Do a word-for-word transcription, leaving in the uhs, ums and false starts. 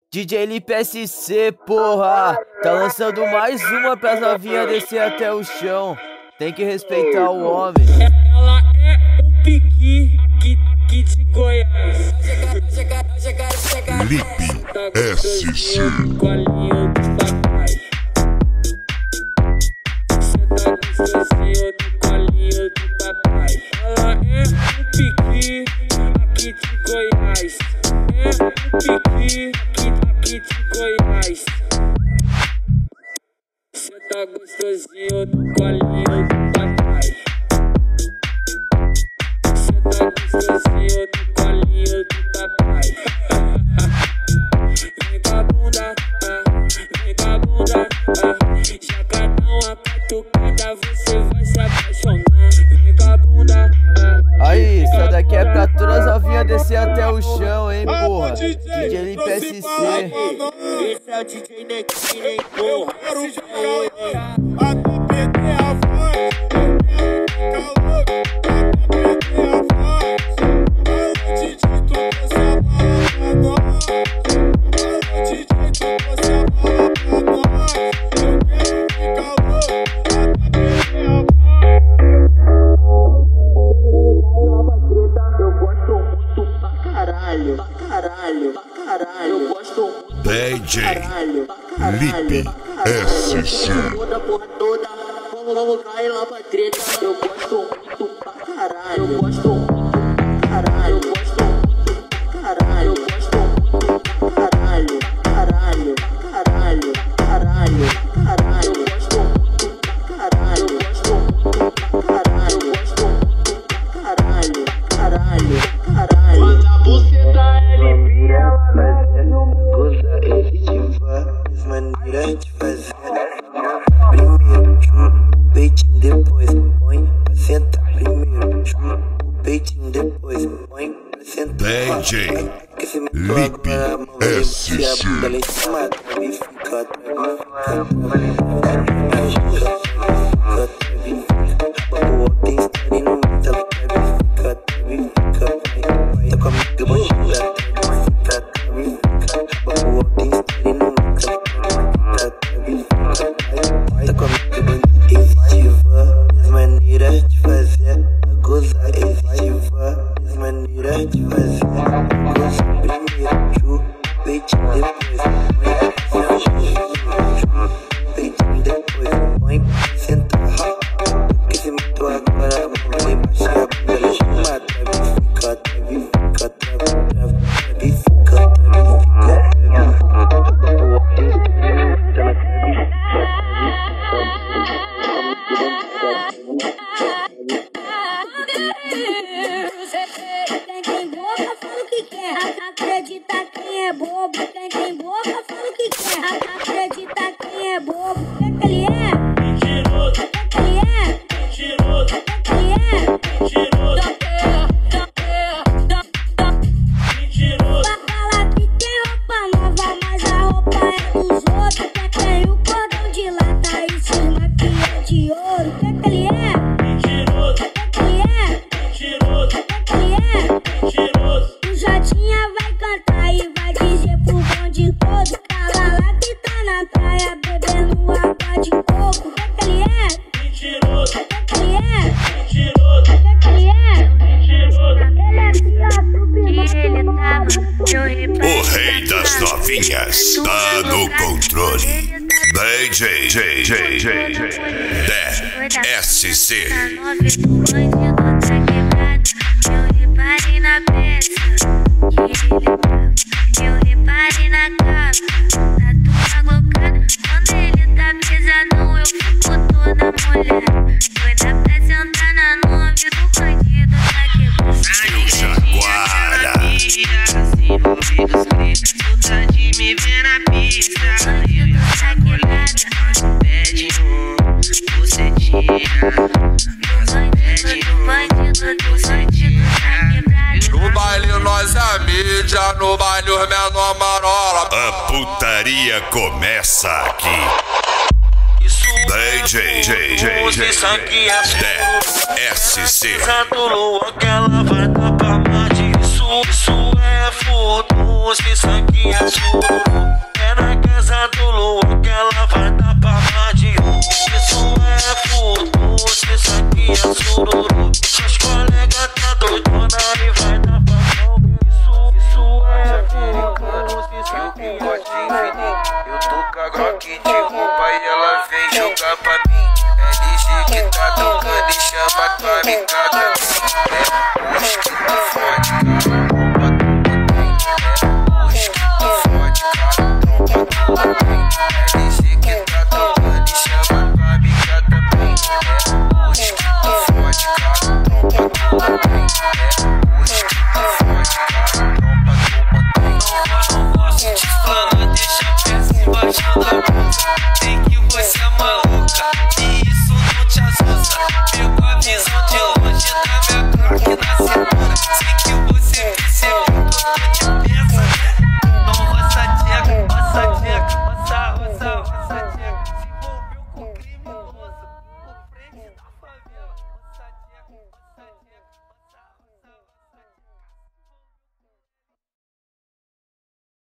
D J Lipe S C, porra, tá lançando mais uma pras novinhas descer até o chão. Tem que respeitar o homem. Ela é um piqui aqui, aqui de Goiás. Lipe S C. Colinho do papai. Cê tá gostosinho do colinho do papai. Ela é um piqui aqui de Goiás. É um piqui aqui, aqui de Goiás. Cê tá gostosinho do colinho do papai. Cê tá gostosinho do colinho do papai. Vem com a bunda, ah, vem com a bunda, ah. Já cada uma catucada você vai se apaixonar. Vem com a bunda, ah. Aí, essa daqui é pra todas as novinhas descer até o chão, hein, porra. D J Lipe S C. Esse é o D J Nequinho, hein, porra. Quero jogar a tu perder a voz. Eu quero ficar louco a tu perder a voz. Alô, D J, tu você a bala pra nós. Alô, D J, tu você a bala pra nós. Eu quero ficar louco a tu perder a voz. Eu gosto muito pra caralho, pra caralho, pra caralho. Eu gosto muito D J pra caralho, pra caralho, Lipe pra caralho. S C. Toda a porra toda, vamos, vamos cair lá pra treta. Eu gosto muito pra caralho, eu gosto muito pra caralho, eu gosto muito pra caralho, eu gosto muito pra caralho, caralho, caralho, caralho, caralho. Eu gosto muito pra caralho, eu gosto muito pra caralho, eu gosto muito pra caralho, caralho, caralho. Quando a buceta é limpinha, ela fazendo coisa efetiva, maneira de fazer. Primeiro, chupa o peitinho, depois põe pra sentar. Primeiro, chupa o peitinho, depois põe pra sentar. D J Lipe S C. Ela em cima, trave, fica, trave, fica, o tem story no meio, ela trave, fica, trave, fica. Tá comigo, vou chegar, trave, fica, trave, fica. O tem story no meio, ela trave, fica, trave, fica. Tá comigo, bandido, efetiva, as maneiras de fazer a gozar, efetiva, as maneiras de fazer a gozar. Primeiro, chupa o peitinho, depois põe pra sentar. Peitinho, depois põe pra sentar. Porque se meto agora, a mão vai baixar a bunda, ela chama, trave, fica, trave, fica, trave, trave, trave, fica, trave, fica. O óculos ela trave, Quem tem boca fala o que quer. Acredita quem é bobo. Quem tem boca fala o que quer. Acredita quem é bobo. O que ele é? Mentiroso. O que ele é? Mentiroso. O que ele é? Mentiroso. Mentiroso. Pra falar que tem roupa nova, mas a roupa é dos outros. Quer tem o cordão de lata e cisma que é de ouro. O que ele é? Mentiroso. O que ele é? Mentiroso. O que ele é? Mentiroso. O Jotinha vai cantar e vai dizer pro bonde todo. Cala lá que tá na praia bebendo água de coco. O que ele é? Mentiroso. O que ele é? Mentiroso. O que ele é? Mentiroso. Ele é pior do Que ele tava, eu O rei das novinhas tá no controle. D J J J J D S C. Tá nove do bandido tá quebrado. Eu reparei na peça que ele tava. Eu reparei na capa da tua glocada. Quando ele tá pesadão, eu fico toda molhada. Doida pra sentar na nove do bandido tá quebrado. Tio Jaguara. Tu tá de me ver na pista. Bandido tá quebrado. Pede um, você tira. Bandido do bandido do bandido tá quebrado. No baile nós é a mídia, no baile os menor marola. A putaria começa aqui. D J J J J D S C. Lua que ela vai dar pra mais. Isso, isso é fogo. por duas, que isso aqui é sururu. É na casa do Luan que ela